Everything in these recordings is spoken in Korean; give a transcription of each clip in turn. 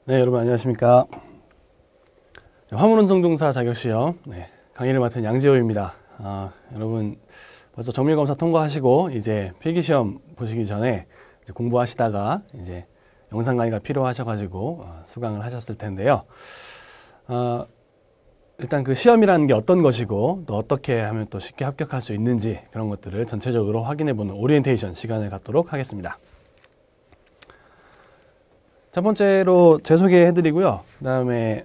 네, 여러분 안녕하십니까. 화물운송종사 자격시험 강의를 맡은 양지호입니다. 여러분 벌써 정밀검사 통과하시고 이제 필기시험 보시기 전에 이제 공부하시다가 이제 영상 강의가 필요하셔가지고 수강을 하셨을 텐데요. 일단 그 시험이라는 게 어떤 것이고 또 어떻게 하면 또 쉽게 합격할 수 있는지 그런 것들을 전체적으로 확인해보는 오리엔테이션 시간을 갖도록 하겠습니다. 첫 번째로 제 소개해드리고요. 그 다음에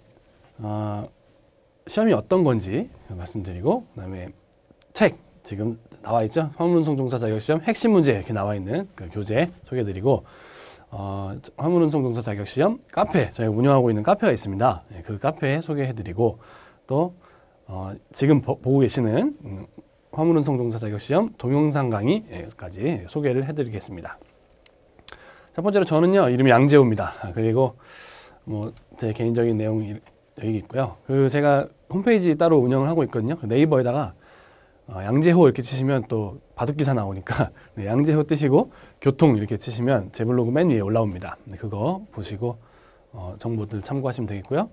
시험이 어떤 건지 말씀드리고, 그 다음에 책 지금 나와 있죠. 화물운송종사 자격시험 핵심 문제 이렇게 나와 있는 그 교재 소개해드리고, 화물운송종사 자격시험 카페 저희가 운영하고 있는 카페가 있습니다. 그 카페 소개해드리고 또 지금 보고 계시는 화물운송종사 자격시험 동영상 강의까지 소개를 해드리겠습니다. 첫 번째로 저는요, 이름이 양재호입니다. 그리고 뭐 제 개인적인 내용이 여기 있고요. 그 제가 홈페이지 따로 운영을 하고 있거든요. 네이버에다가 양재호 이렇게 치시면 또 바둑기사 나오니까 양재호 뜨시고 교통 이렇게 치시면 제 블로그 맨 위에 올라옵니다. 그거 보시고 정보들 참고하시면 되겠고요.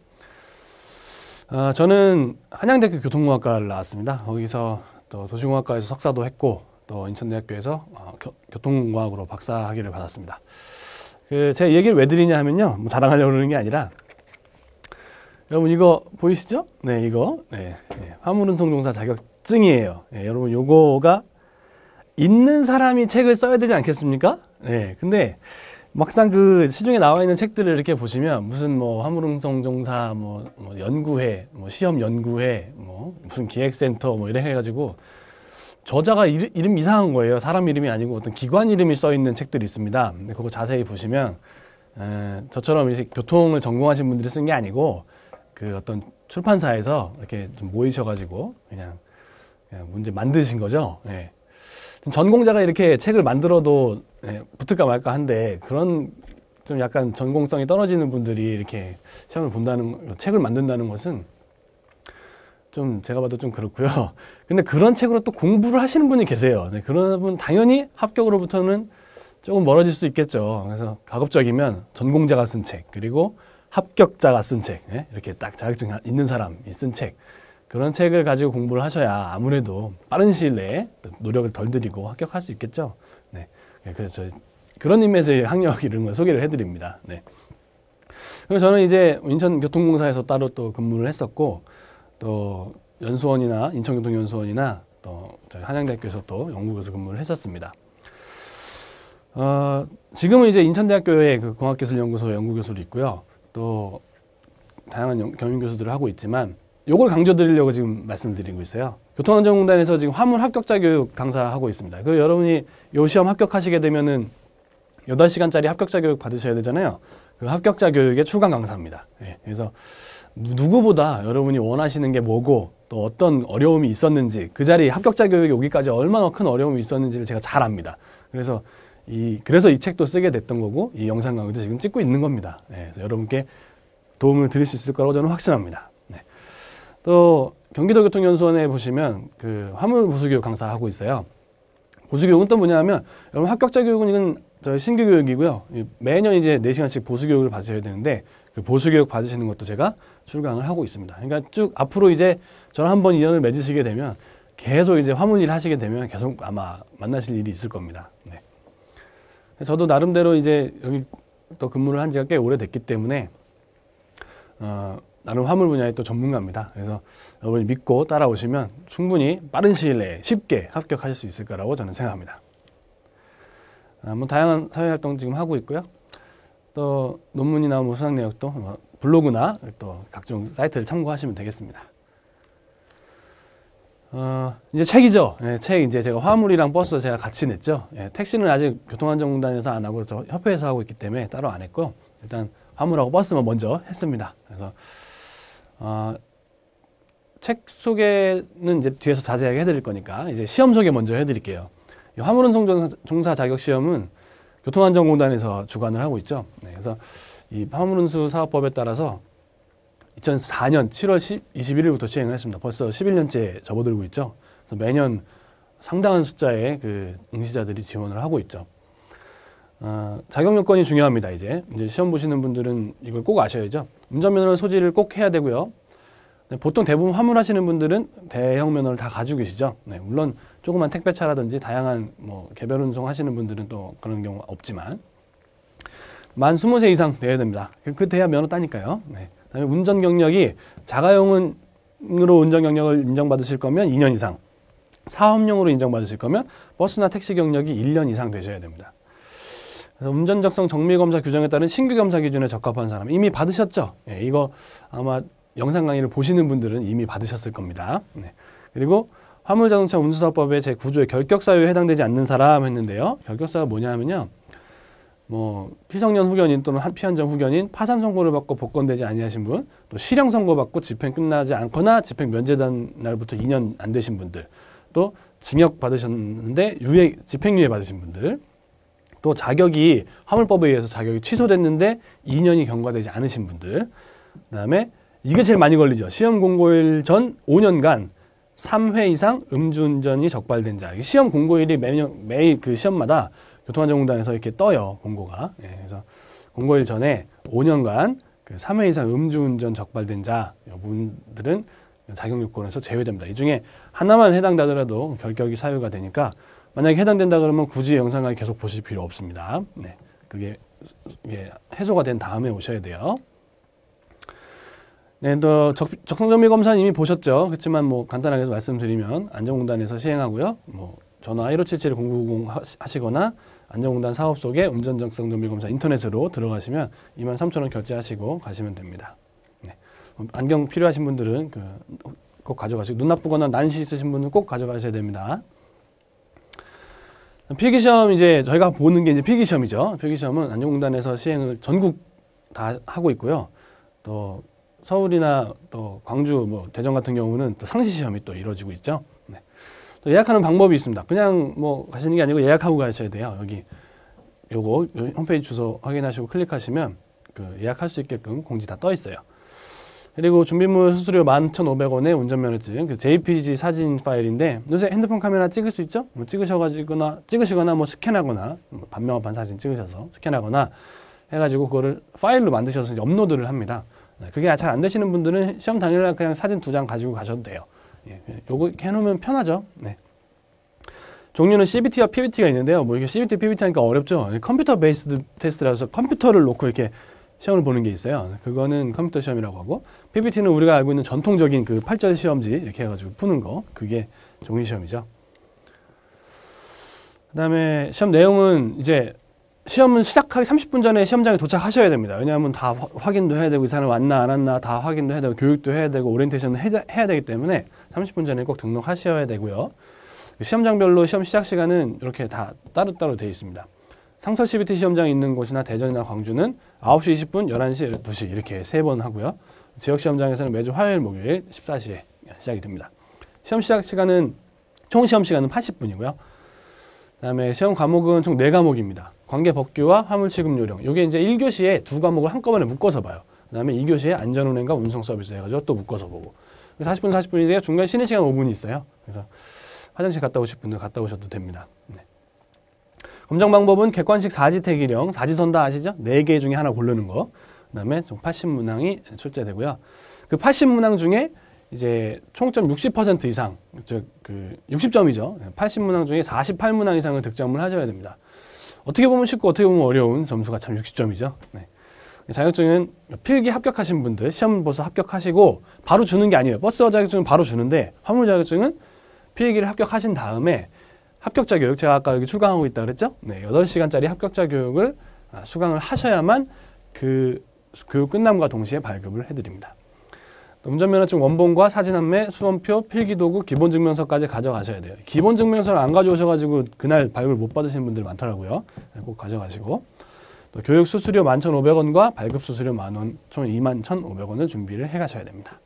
저는 한양대학교 교통공학과를 나왔습니다. 거기서 또 도시공학과에서 석사도 했고 또 인천대학교에서 교통공학으로 박사학위를 받았습니다. 제 얘기를 왜 드리냐 하면요, 뭐 자랑하려고 그러는 게 아니라, 여러분 이거 보이시죠? 네, 이거 화물운송종사 자격증이에요. 여러분 요거가 있는 사람이 책을 써야 되지 않겠습니까? 근데 막상 그 시중에 나와 있는 책들을 이렇게 보시면 무슨 뭐 화물운송종사 뭐 연구회, 뭐 시험 연구회, 뭐 무슨 기획센터 뭐 이래 해가지고 저자가 이름 이상한 거예요. 사람 이름이 아니고 어떤 기관 이름이 써 있는 책들이 있습니다. 근데 그거 자세히 보시면 저처럼 이렇게 교통을 전공하신 분들이 쓴 게 아니고 그 어떤 출판사에서 이렇게 좀 모이셔가지고 그냥 문제 만드신 거죠. 전공자가 이렇게 책을 만들어도 붙을까 말까 한데 그런 좀 약간 전공성이 떨어지는 분들이 이렇게 시험을 본다는 책을 만든다는 것은 좀 제가 봐도 좀 그렇고요. 근데 그런 책으로 또 공부를 하시는 분이 계세요. 그런 분 당연히 합격으로부터는 조금 멀어질 수 있겠죠. 그래서 가급적이면 전공자가 쓴 책, 그리고 합격자가 쓴 책, 이렇게 딱 자격증 있는 사람이 쓴 책, 그런 책을 가지고 공부를 하셔야 아무래도 빠른 시일 내에 노력을 덜 들이고 합격할 수 있겠죠. 그래서 그런 의미에서 학력 이런 걸 소개를 해드립니다. 그래서 저는 이제 인천교통공사에서 따로 또 근무를 했었고, 또 연수원이나 인천교통연수원이나 또 저희 한양대학교에서 또 연구교수 근무를 했었습니다. 지금은 이제 인천대학교에 그 공학기술연구소 연구교수로 있고요. 또 다양한 겸임교수들을 하고 있지만 요걸 강조드리려고 지금 말씀드리고 있어요. 교통안전공단에서 지금 화물 합격자 교육 강사하고 있습니다. 그 여러분이 요 시험 합격하시게 되면은 8시간짜리 합격자 교육 받으셔야 되잖아요. 그 합격자 교육의 출강 강사입니다. 그래서 누구보다 여러분이 원하시는 게 뭐고 또 어떤 어려움이 있었는지, 그 자리 합격자 교육에 오기까지 얼마나 큰 어려움이 있었는지를 제가 잘 압니다. 그래서 이 책도 쓰게 됐던 거고 이 영상 강의도 지금 찍고 있는 겁니다. 그래서 여러분께 도움을 드릴 수 있을 거라고 저는 확신합니다. 또 경기도교통연수원에 보시면 그 화물 보수교육 강사하고 있어요. 보수교육은 또 뭐냐면, 여러분 합격자 교육은 이건 저희 신규 교육이고요. 매년 이제 4시간씩 보수교육을 받으셔야 되는데 그 보수교육 받으시는 것도 제가 출강을 하고 있습니다. 그러니까 쭉 앞으로 이제 저랑 한번 인연을 맺으시게 되면 계속 이제 화물 일 하시게 되면 계속 아마 만나실 일이 있을 겁니다. 저도 나름대로 이제 여기 또 근무를 한 지가 꽤 오래됐기 때문에 나름 화물 분야의 또 전문가입니다. 그래서 여러분이 믿고 따라오시면 충분히 빠른 시일 내에 쉽게 합격하실 수 있을 거라고 저는 생각합니다. 뭐 다양한 사회활동 지금 하고 있고요. 또 논문이나 뭐 수상 내역도 블로그나 또 각종 사이트를 참고하시면 되겠습니다. 이제 책이죠. 책 이제 제가 화물이랑 버스 제가 같이 냈죠. 택시는 아직 교통안전공단에서 안 하고 저 협회에서 하고 있기 때문에 따로 안 했고요. 일단 화물하고 버스만 먼저 했습니다. 그래서 책 소개는 이제 뒤에서 자세하게 해드릴 거니까 이제 시험 소개 먼저 해드릴게요. 화물운송종사 자격시험은 교통안전공단에서 주관을 하고 있죠. 그래서 이 화물운수 사업법에 따라서 2004년 7월 21일부터 시행을 했습니다. 벌써 11년째 접어들고 있죠. 그래서 매년 상당한 숫자의 그 응시자들이 지원을 하고 있죠. 자격 요건이 중요합니다. 이제 시험 보시는 분들은 이걸 꼭 아셔야죠. 운전면허 소지를 꼭 해야 되고요. 네, 보통 대부분 화물하시는 분들은 대형 면허를 다 가지고 계시죠. 네, 물론 조그만 택배차라든지 다양한 뭐 개별 운송 하시는 분들은 또 그런 경우가 없지만 만 20세 이상 돼야 됩니다. 그 돼야 면허 따니까요. 네. 그다음에 운전 경력이 자가용으로 운전 경력을 인정받으실 거면 2년 이상, 사업용으로 인정받으실 거면 버스나 택시 경력이 1년 이상 되셔야 됩니다. 그래서 운전적성 정밀검사 규정에 따른 신규 검사 기준에 적합한 사람 이미 받으셨죠? 네, 이거 아마 영상 강의를 보시는 분들은 이미 받으셨을 겁니다. 네. 그리고 화물자동차 운수사업법의 제9조의 결격사유에 해당되지 않는 사람 했는데요. 결격사유가 뭐냐 하면요. 뭐 피성년 후견인 또는 피한정 후견인, 파산 선고를 받고 복권되지 아니하신 분, 또 실형 선고 받고 집행 끝나지 않거나 집행 면제된 날부터 2년 안 되신 분들, 또 징역 받으셨는데 집행유예 받으신 분들, 또 자격이 화물법에 의해서 자격이 취소됐는데 2년이 경과되지 않으신 분들, 그다음에 이게 제일 많이 걸리죠. 시험 공고일 전 5년간 3회 이상 음주운전이 적발된 자. 시험 공고일이 매일 그 시험마다 교통안전공단에서 이렇게 떠요, 공고가. 예, 그래서 공고일 전에 5년간 그 3회 이상 음주운전 적발된 자, 분들은 자격 요건에서 제외됩니다. 이 중에 하나만 해당되더라도 결격이 사유가 되니까 만약에 해당된다 그러면 굳이 영상 강의 계속 보실 필요 없습니다. 네, 그게 해소가 된 다음에 오셔야 돼요. 네, 또 적성정밀검사는 이미 보셨죠. 그렇지만 뭐 간단하게 말씀드리면 안전공단에서 시행하고요. 뭐 전화 1577-0990 하시거나 안전공단 사업 속에 운전적성정밀검사 인터넷으로 들어가시면 23,000원 결제하시고 가시면 됩니다. 네. 안경 필요하신 분들은 꼭 가져가시고 눈 나쁘거나 난시 있으신 분은 꼭 가져가셔야 됩니다. 필기시험 이제 저희가 보는 게 이제 필기시험이죠. 필기시험은 안전공단에서 시행을 전국 다 하고 있고요. 또 서울이나 또 광주, 뭐 대전 같은 경우는 또 상시 시험이 또 이루어지고 있죠. 네. 또 예약하는 방법이 있습니다. 그냥 뭐 가시는 게 아니고 예약하고 가셔야 돼요. 여기 요거 홈페이지 주소 확인하시고 클릭하시면 그 예약할 수 있게끔 공지 다 떠 있어요. 그리고 준비물 수수료 11,500원에 운전면허증, 그 JPG 사진 파일인데 요새 핸드폰 카메라 찍을 수 있죠? 뭐 찍으시거나 뭐 스캔하거나 반명합한 사진 찍으셔서 스캔하거나 해가지고 그거를 파일로 만드셔서 이제 업로드를 합니다. 그게 잘 안 되시는 분들은 시험 당일날 그냥 사진 2장 가지고 가셔도 돼요. 예, 요거 해놓으면 편하죠. 네. 종류는 CBT와 PBT가 있는데요. 뭐 이게 CBT, PBT 하니까 어렵죠. 컴퓨터 베이스드 테스트라서 컴퓨터를 놓고 이렇게 시험을 보는 게 있어요. 그거는 컴퓨터 시험이라고 하고, PBT는 우리가 알고 있는 전통적인 그 8절 시험지 이렇게 해가지고 푸는 거, 그게 종이 시험이죠. 그 다음에 시험 내용은 이제 시험은 시작하기 30분 전에 시험장에 도착하셔야 됩니다. 왜냐하면 다 확인도 해야 되고 이 사람 왔나 안 왔나 다 확인도 해야 되고 교육도 해야 되고 오리엔테이션도 해야 되기 때문에 30분 전에 꼭 등록하셔야 되고요. 시험장별로 시험 시작 시간은 이렇게 다 따로따로 되어 있습니다. 상설 CBT 시험장이 있는 곳이나 대전이나 광주는 9시 20분, 11시, 12시 이렇게 3번 하고요. 지역 시험장에서는 매주 화요일, 목요일 14시에 시작이 됩니다. 시험 시작 시간은 총 시험 시간은 80분이고요. 그다음에 시험 과목은 총 4과목입니다. 관계법규와 화물취급 요령. 이게 이제 1교시에 2과목을 한꺼번에 묶어서 봐요. 그다음에 2교시에 안전운행과 운송 서비스 해가지고 또 묶어서 보고. 40분, 40분인데요. 중간에 쉬는 시간 5분이 있어요. 그래서 화장실 갔다 오실 분들 갔다 오셔도 됩니다. 네. 검정 방법은 객관식 사지택일형, 사지선 다 아시죠? 4개 중에 하나 고르는 거. 그다음에 총 80문항이 출제되고요. 그 80문항 중에 이제 총점 60% 이상, 즉 60점이죠. 80문항 중에 48문항 이상을 득점을 하셔야 됩니다. 어떻게 보면 쉽고 어떻게 보면 어려운 점수가 참 60점이죠. 네. 자격증은 필기 합격하신 분들, 시험 보서 합격하시고 바로 주는 게 아니에요. 버스 자격증은 바로 주는데 화물 자격증은 필기를 합격하신 다음에 합격자 교육, 제가 아까 여기 출강하고 있다 그랬죠? 네, 8시간짜리 합격자 교육을 수강을 하셔야만 그 교육 끝남과 동시에 발급을 해드립니다. 운전면허증 원본과 사진 한매, 수험표, 필기도구, 기본증명서까지 가져가셔야 돼요. 기본증명서를 안 가져오셔가지고 그날 발급을 못 받으시는 분들 많더라고요. 꼭 가져가시고. 또 교육 수수료 11,500원과 발급 수수료 만원, 총 21,500원을 준비를 해 가셔야 됩니다.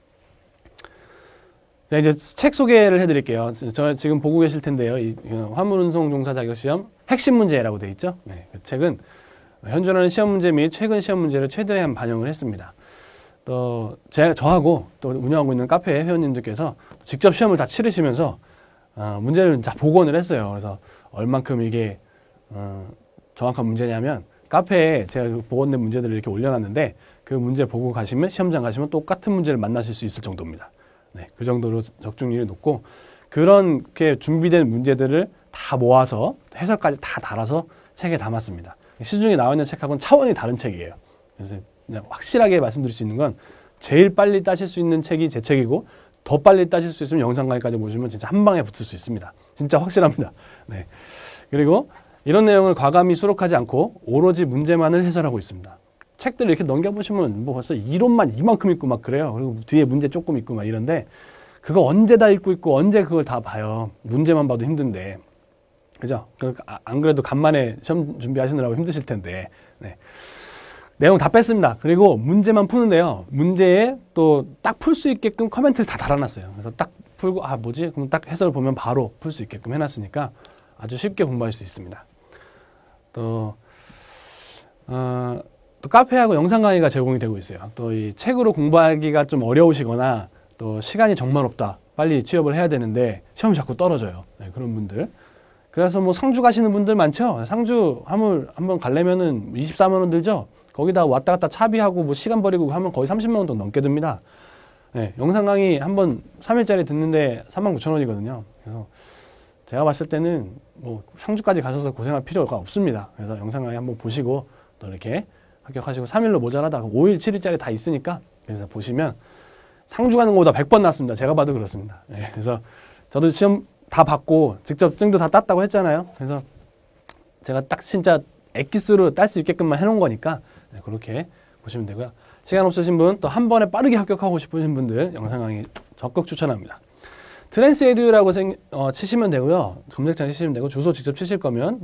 네, 이제 책 소개를 해드릴게요. 저 지금 보고 계실 텐데요. 이 화물운송 종사 자격시험 핵심 문제라고 되어 있죠. 네, 그 책은 현존하는 시험 문제 및 최근 시험 문제를 최대한 반영을 했습니다. 또 저하고 또 운영하고 있는 카페 회원님들께서 직접 시험을 다 치르시면서 문제를 다 복원을 했어요. 그래서 얼만큼 이게 정확한 문제냐면 카페에 제가 그 복원된 문제들을 이렇게 올려놨는데 그 문제 보고 가시면 시험장 가시면 똑같은 문제를 만나실 수 있을 정도입니다. 네, 그 정도로 적중률이 높고 그렇게 준비된 문제들을 다 모아서 해설까지 다 달아서 책에 담았습니다. 시중에 나와 있는 책하고는 차원이 다른 책이에요. 그래서 그냥 확실하게 말씀드릴 수 있는 건 제일 빨리 따실 수 있는 책이 제 책이고 더 빨리 따실 수 있으면 영상 강의까지 보시면 진짜 한 방에 붙을 수 있습니다. 진짜 확실합니다. 네. 그리고 이런 내용을 과감히 수록하지 않고 오로지 문제만을 해설하고 있습니다. 책들을 이렇게 넘겨보시면 뭐 벌써 이론만 이만큼 있고 막 그래요. 그리고 뒤에 문제 조금 있고 막 이런데 그거 언제 다 읽고 있고 언제 그걸 다 봐요. 문제만 봐도 힘든데. 그죠? 안 그래도 간만에 시험 준비하시느라고 힘드실 텐데. 네. 내용 다 뺐습니다. 그리고 문제만 푸는데요. 문제에 또 딱 풀 수 있게끔 코멘트를 다 달아놨어요. 그래서 딱 풀고 아 뭐지? 그럼 딱 해설 보면 바로 풀 수 있게끔 해놨으니까 아주 쉽게 공부할 수 있습니다. 또 카페하고 영상 강의가 제공이 되고 있어요. 또 이 책으로 공부하기가 좀 어려우시거나 또 시간이 정말 없다. 빨리 취업을 해야 되는데 시험이 자꾸 떨어져요. 네, 그런 분들. 그래서 뭐 상주 가시는 분들 많죠. 상주 한번 가려면은 24만 원 들죠. 거기다 왔다 갔다 차비하고 뭐 시간 버리고 하면 거의 30만 원 돈 넘게 듭니다. 네, 영상 강의 한번 3일짜리 듣는데 39,000원이거든요. 그래서 제가 봤을 때는 뭐 상주까지 가셔서 고생할 필요가 없습니다. 그래서 영상 강의 한번 보시고 또 이렇게 합격하시고 3일로 모자라다 5일, 7일짜리 다 있으니까 그래서 보시면 상주 가는 것보다 100번 낫습니다. 제가 봐도 그렇습니다. 네, 그래서 저도 시험 다 받고 직접 증도 다 땄다고 했잖아요. 그래서 제가 딱 진짜 엑기스로 딸 수 있게끔만 해놓은 거니까 네, 그렇게 보시면 되고요. 시간 없으신 분, 또 한 번에 빠르게 합격하고 싶으신 분들 영상 강의 적극 추천합니다. 트랜스에듀라고 치시면 되고요. 검색창에 치시면 되고 주소 직접 치실 거면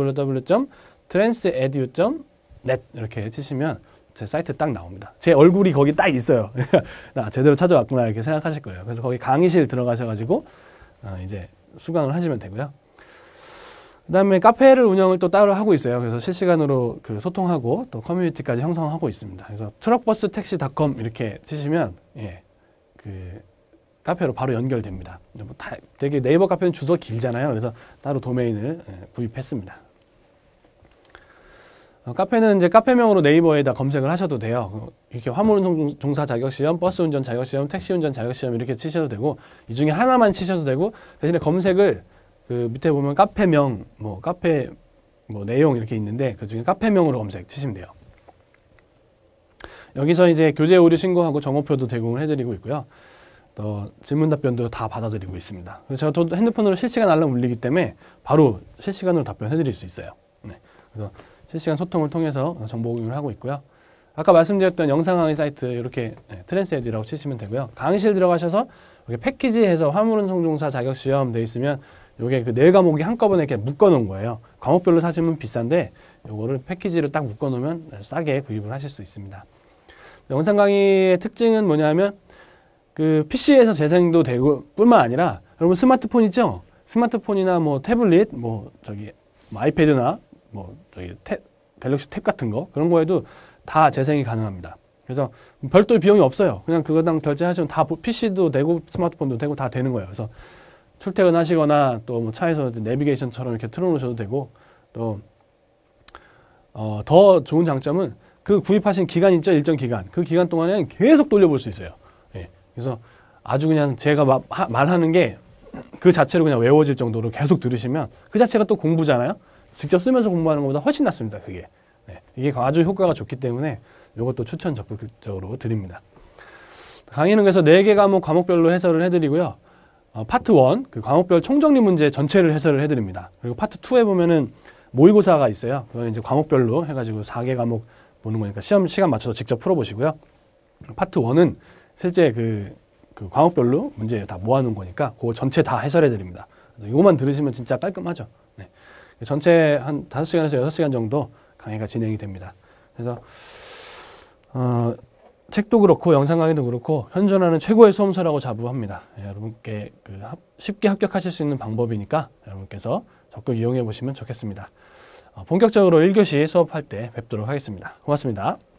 www.transedu.net 이렇게 치시면 제 사이트 딱 나옵니다. 제 얼굴이 거기 딱 있어요. 나 제대로 찾아왔구나 이렇게 생각하실 거예요. 그래서 거기 강의실 들어가셔가지고 이제 수강을 하시면 되고요. 그 다음에 카페를 운영을 또 따로 하고 있어요. 그래서 실시간으로 그 소통하고 또 커뮤니티까지 형성하고 있습니다. 그래서 트럭버스택시.com 이렇게 치시면 예, 그 카페로 바로 연결됩니다. 되게 네이버 카페는 주소 길잖아요. 그래서 따로 도메인을 구입했습니다. 카페는 이제 카페명으로 네이버에다 검색을 하셔도 돼요. 이렇게 화물운송 종사 자격시험, 버스운전 자격시험, 택시운전 자격시험 이렇게 치셔도 되고 이 중에 하나만 치셔도 되고 대신에 검색을 그 밑에 보면 카페명, 카페 내용 이렇게 있는데 그 중에 카페명으로 검색 치시면 돼요. 여기서 이제 교재 오류 신고하고 정오표도 제공을 해드리고 있고요. 또 질문 답변도 다 받아들이고 있습니다. 그래서 저도 핸드폰으로 실시간 알람 울리기 때문에 바로 실시간으로 답변해드릴 수 있어요. 네. 그래서 실시간 소통을 통해서 정보 공유를 하고 있고요. 아까 말씀드렸던 영상 강의 사이트 이렇게 트랜스에듀라고 치시면 되고요. 강의실 들어가셔서 여기 패키지해서 화물운송종사 자격시험 돼 있으면 요게 그 4과목이 한꺼번에 이렇게 묶어 놓은 거예요. 과목별로 사시면 비싼데 요거를 패키지로 딱 묶어 놓으면 싸게 구입을 하실 수 있습니다. 영상 강의의 특징은 뭐냐면 그 PC에서 재생도 되고 뿐만 아니라 여러분 스마트폰 있죠? 스마트폰이나 뭐 태블릿, 아이패드나 갤럭시 탭 같은 거 그런 거에도 다 재생이 가능합니다. 그래서 별도의 비용이 없어요. 그냥 그거당 결제하시면 다 PC도 되고 스마트폰도 되고 다 되는 거예요. 그래서 출퇴근하시거나 또 뭐 차에서 내비게이션처럼 이렇게 틀어놓으셔도 되고 또 더 좋은 장점은 그 구입하신 기간 있죠? 일정 기간. 그 기간 동안에는 계속 돌려볼 수 있어요. 예. 그래서 아주 그냥 제가 말하는 게 그 자체로 그냥 외워질 정도로 계속 들으시면 그 자체가 또 공부잖아요. 직접 쓰면서 공부하는 것보다 훨씬 낫습니다. 그게. 네. 이게 아주 효과가 좋기 때문에 이것도 추천 적극적으로 드립니다. 강의는 그래서 4개 과목별로 해설을 해드리고요. 파트 1, 그 과목별 총정리 문제 전체를 해설을 해드립니다. 그리고 파트 2에 보면은 모의고사가 있어요. 그건 이제 과목별로 해가지고 4개 과목 보는 거니까 시간 맞춰서 직접 풀어보시고요. 파트 1은 실제 그 과목별로 문제 다 모아놓은 거니까 그거 전체 다 해설해드립니다. 이거만 들으시면 진짜 깔끔하죠. 네. 전체 한 5시간에서 6시간 정도 강의가 진행이 됩니다. 그래서 책도 그렇고 영상 강의도 그렇고 현존하는 최고의 수험서라고 자부합니다. 여러분께 쉽게 합격하실 수 있는 방법이니까 여러분께서 적극 이용해 보시면 좋겠습니다. 본격적으로 1교시 수업할 때 뵙도록 하겠습니다. 고맙습니다.